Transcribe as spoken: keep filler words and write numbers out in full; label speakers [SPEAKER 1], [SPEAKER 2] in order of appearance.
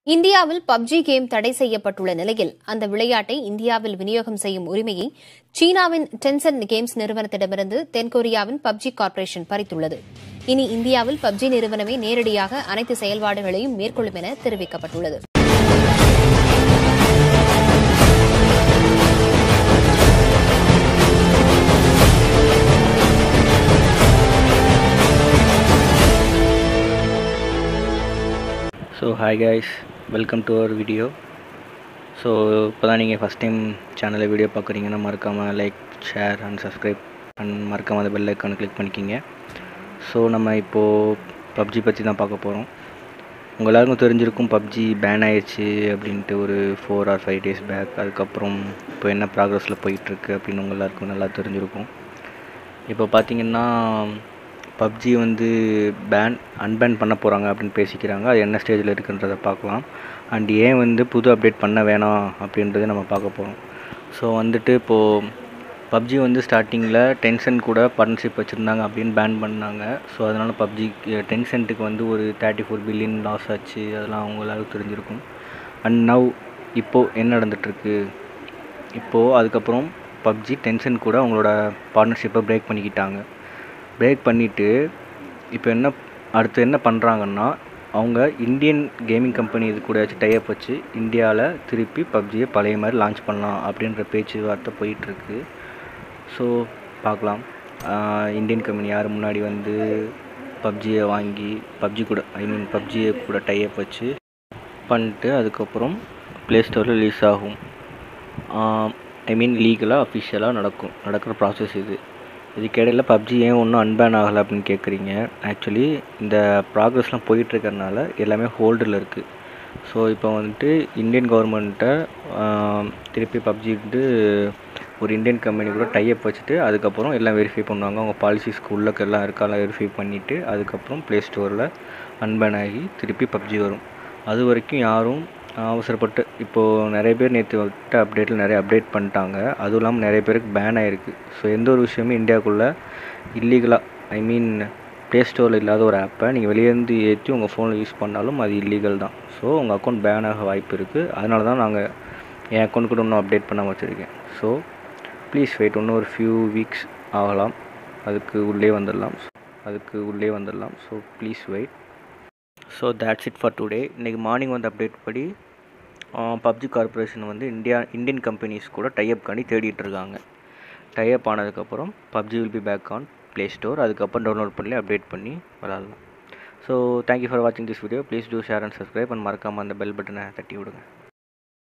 [SPEAKER 1] இந்தியாவில் PUBG game தடை செய்யப்பட்டுள்ள நிலையில் அந்த விளையாட்டை இந்தியாவில் விநியோகம் செய்யும் உரிமையை சீனாவின் டென்சென்ட் கேம்ஸ் நிறுவனத்திடமிருந்து தென்கொரியாவின் பப்ஜி கார்ப்பரேஷன் பறித்துள்ளது. இனி இந்தியாவில் பப்ஜி நிறுவனமே நேரடியாக அனைத்து செயல்பாடுகளையும் மேற்கொள்ளும் என தெரிவிக்கப்பட்டுள்ளது.
[SPEAKER 2] So hi guys, welcome to our video. So இப்போதான் நீங்கள் ஃபஸ்ட் டைம் சேனலில் வீடியோ பார்க்குறீங்கன்னா மறக்காமல் like share and subscribe and மறக்காமல் அந்த பெல் ஐக்கானை கிளிக் பண்ணிக்கிங்க. ஸோ நம்ம இப்போது பப்ஜி பற்றி தான் பார்க்க போகிறோம். உங்கள் எல்லாருக்கும் தெரிஞ்சிருக்கும் பப்ஜி பேன் ஆயிடுச்சு அப்படின்ட்டு ஒரு four or five days back. அதுக்கப்புறம் இப்போ என்ன ப்ராக்ரஸில் போயிட்டுருக்கு அப்படின்னு உங்கள் எல்லாருக்கும் நல்லா தெரிஞ்சிருக்கும். இப்போ பார்த்திங்கன்னா பப்ஜி வந்து பேன் அன்பேன் பண்ண போகிறாங்க அப்படின்னு பேசிக்கிறாங்க. அது என்ன ஸ்டேஜில் இருக்குன்றதை பார்க்கலாம். அண்ட் ஏன் வந்து புது அப்டேட் பண்ண வேணாம் அப்படின்றத நம்ம பார்க்க போகிறோம். ஸோ வந்துட்டு இப்போது பப்ஜி வந்து ஸ்டார்டிங்கில் டென்சென்ட் கூட பார்ட்னர்ஷிப் வச்சுருந்தாங்க அப்படின்னு பேன் பண்ணாங்க. ஸோ அதனால் பப்ஜி டென்சென்ட்டுக்கு வந்து ஒரு தேர்ட்டி ஃபோர் பில்லியன் லாஸ் ஆச்சு. அதெல்லாம் அவங்க எல்லாருக்கும் தெரிஞ்சிருக்கும். அண்ட் நவ் இப்போது என்ன நடந்துகிட்ருக்கு, இப்போது அதுக்கப்புறம் பப்ஜி டென்சென்ட் கூட அவங்களோட பார்ட்னர்ஷிப்பை பிரேக் பண்ணிக்கிட்டாங்க. பிரேக் பண்ணிவிட்டு இப்போ என்ன அடுத்து என்ன பண்ணுறாங்கன்னா, அவங்க இந்தியன் கேமிங் கம்பெனி இது கூட வச்சு டைப் வச்சு இந்தியாவில் திருப்பி பப்ஜியை பழைய மாதிரி லான்ச் பண்ணலாம் அப்படின்ற பேச்சுவார்த்தை போயிட்டுருக்கு. ஸோ பார்க்கலாம் இந்தியன் கம்பெனி யார் முன்னாடி வந்து பப்ஜியை வாங்கி பப்ஜி கூட ஐ மீன் பப்ஜியை கூட டைப் வச்சு பண்ணிட்டு அதுக்கப்புறம் ப்ளே ஸ்டோரில் ரிலீஸ் ஆகும். ஐ மீன் லீகலாக அஃபிஷியலாக நடக்கும் நடக்கிற ப்ராசஸ் இது. இதுக்கிடையில் பப்ஜி ஏன் ஒன்றும் அன்பேன் ஆகலை அப்படின்னு கேட்குறீங்க. ஆக்சுவலி இந்த ப்ராக்ரஸ்லாம் போயிட்டுருக்கறனால எல்லாமே ஹோல்டில் இருக்குது. ஸோ இப்போ வந்துட்டு இந்தியன் கவர்மெண்ட்டை திருப்பி பப்ஜி வந்து ஒரு இந்தியன் கம்பெனி கூட டைப் வச்சுட்டு அதுக்கப்புறம் எல்லாம் வெரிஃபை பண்ணுவாங்க. அவங்க பாலிசிஸ்க்கு உள்ளக்கு எல்லாம் இருக்காலாம் வெரிஃபை பண்ணிவிட்டு அதுக்கப்புறம் ப்ளே ஸ்டோரில் அன்பேன் ஆகி திருப்பி பப்ஜி வரும். அது வரைக்கும் யாரும் அவசரப்பட்டு இப்போது நிறைய பேர் நேற்று விட்ட அப்டேட்டில் நிறைய அப்டேட் பண்ணிட்டாங்க. அதுவும் இல்லாமல் நிறைய பேருக்கு பேன் ஆகிருக்கு. ஸோ எந்த ஒரு விஷயமே இந்தியாவுக்குள்ளே இல்லீகலாக ஐ மீன் ப்ளே ஸ்டோரில் இல்லாத ஒரு ஆப்பை நீங்கள் வெளியேருந்து ஏற்றி உங்கள் ஃபோனில் யூஸ் பண்ணாலும் அது இல்லீகல் தான். ஸோ உங்கள் அக்கௌண்ட் பேன் ஆக வாய்ப்பு இருக்குது. அதனால தான் நாங்கள் என் அக்கௌண்ட் கூட இன்னும் அப்டேட் பண்ண வச்சுருக்கேன். ஸோ ப்ளீஸ் வெயிட், இன்னும் ஒரு ஃபியூ வீக்ஸ் ஆகலாம். அதுக்கு உள்ளே வந்துடலாம் அதுக்கு உள்ளே வந்துடலாம் so please wait. So that's it for today. இன்றைக்கி மார்னிங் வந்து அப்டேட் படி பப்ஜி கார்ப்பரேஷன் வந்து இந்தியா இந்தியன் கம்பெனிஸ் கூட டைப் பண்ணி தேடிட்டு இருக்காங்க. டைப் ஆனதுக்கப்புறம் PUBG will be back on Play Store. அதுக்கப்புறம் டவுன்லோட் பண்ணி அப்டேட் பண்ணி விளாட்லாம். ஸோ தேங்க்யூ ஃபார் வாட்சிங் this video. Please do share and subscribe and மறக்காமல் அந்த பெல் பட்டனை தட்டி விடுங்க.